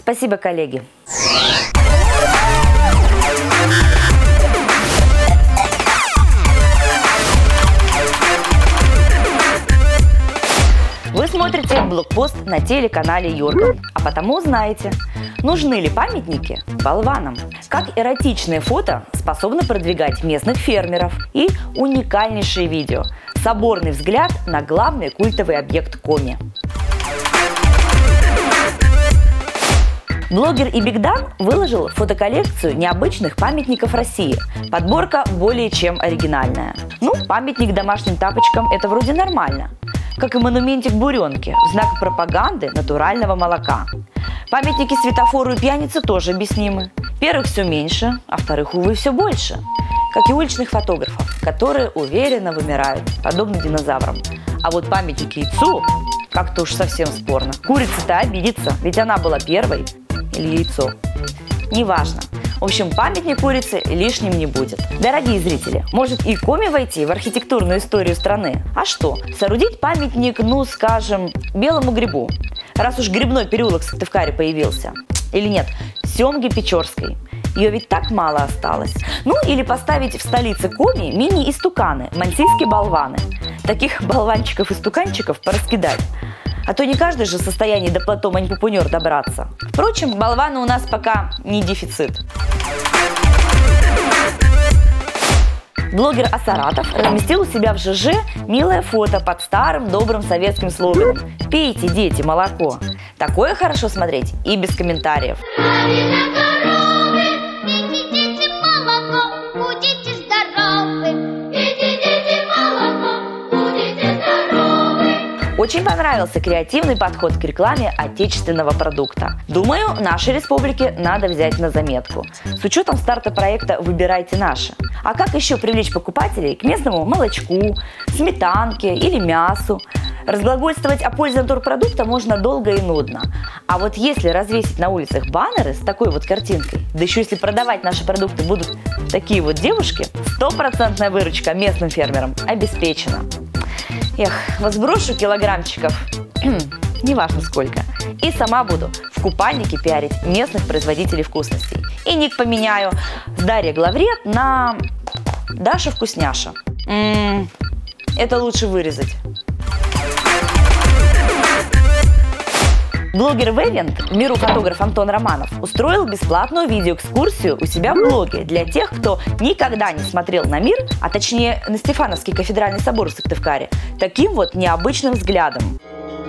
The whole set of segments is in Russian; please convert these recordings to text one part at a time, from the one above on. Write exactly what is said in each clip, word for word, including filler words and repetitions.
Спасибо, коллеги. Вы смотрите блогпост на телеканале Юрга, а потому знаете, нужны ли памятники болванам, как эротичные фото способны продвигать местных фермеров и уникальнейшие видео, соборный взгляд на главный культовый объект Коми. Блогер Ибигдан выложил фотоколлекцию необычных памятников России. Подборка более чем оригинальная. Ну, памятник домашним тапочкам – это вроде нормально. Как и монументик буренки в знак пропаганды натурального молока. Памятники светофору и пьянице тоже объяснимы. Первых все меньше, а вторых, увы, все больше. Как и уличных фотографов, которые уверенно вымирают, подобно динозаврам. А вот памятник яйцу как-то уж совсем спорно. Курица-то обидится, ведь она была первой. Или яйцо. Неважно. В общем, памятник курицы лишним не будет. Дорогие зрители, может и Коми войти в архитектурную историю страны? А что, соорудить памятник, ну, скажем, белому грибу? Раз уж грибной переулок в Сыктывкаре появился. Или нет, Семге Печорской. Ее ведь так мало осталось. Ну, или поставить в столице Коми мини-истуканы, мансийские болваны. Таких болванчиков-истуканчиков пораскидать. А то не каждый же в состоянии до плато Маньпупунер добраться. Впрочем, болваны у нас пока не дефицит. Блогер Асаратов разместил у себя в ЖЖ милое фото под старым добрым советским слоганом «Пейте, дети, молоко». Такое хорошо смотреть и без комментариев. Очень понравился креативный подход к рекламе отечественного продукта. Думаю, нашей республике надо взять на заметку. С учетом старта проекта «Выбирайте наше». А как еще привлечь покупателей к местному молочку, сметанке или мясу? Разглагольствовать о пользе натурпродукта можно долго и нудно. А вот если развесить на улицах баннеры с такой вот картинкой, да еще если продавать наши продукты будут такие вот девушки, стопроцентная выручка местным фермерам обеспечена. Эх, возброшу килограммчиков, неважно сколько, и сама буду в купальнике пиарить местных производителей вкусностей. И ник поменяю с Дарья Главред на Даша Вкусняша. М-м, это лучше вырезать. Блогер Вэвент, в миру фотограф Антон Романов, устроил бесплатную видеоэкскурсию у себя в блоге для тех, кто никогда не смотрел на мир, а точнее на Стефановский кафедральный собор в Сыктывкаре, таким вот необычным взглядом.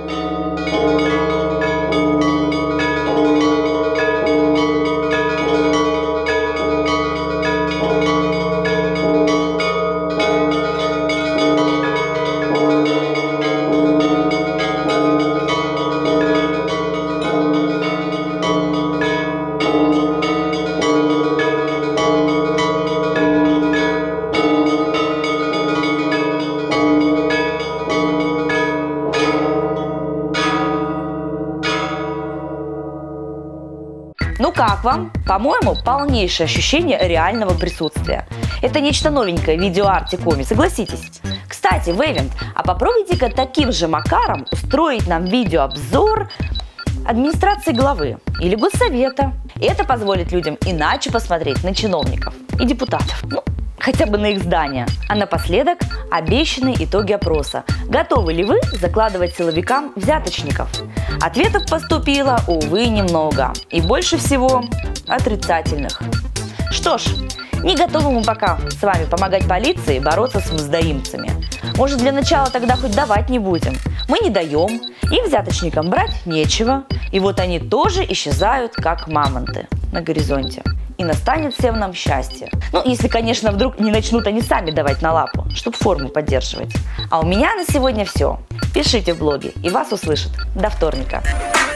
Ну как вам? По-моему, полнейшее ощущение реального присутствия. Это нечто новенькое в видеоарте Коми, согласитесь? Кстати, Вэвент, а попробуйте-ка таким же макаром устроить нам видеообзор администрации главы или госсовета. И это позволит людям иначе посмотреть на чиновников и депутатов. Ну, хотя бы на их здания. А напоследок обещанные итоги опроса. Готовы ли вы закладывать силовикам взяточников? Ответов поступило, увы, немного. И больше всего отрицательных. Что ж, не готовы мы пока с вами помогать полиции бороться с мздоимцами. Может, для начала тогда хоть давать не будем? Мы не даем, и взяточникам брать нечего. И вот они тоже исчезают, как мамонты на горизонте. И настанет всем нам счастье. Ну, если, конечно, вдруг не начнут они сами давать на лапу, чтобы форму поддерживать. А у меня на сегодня все. Пишите в блоге, и вас услышат. До вторника.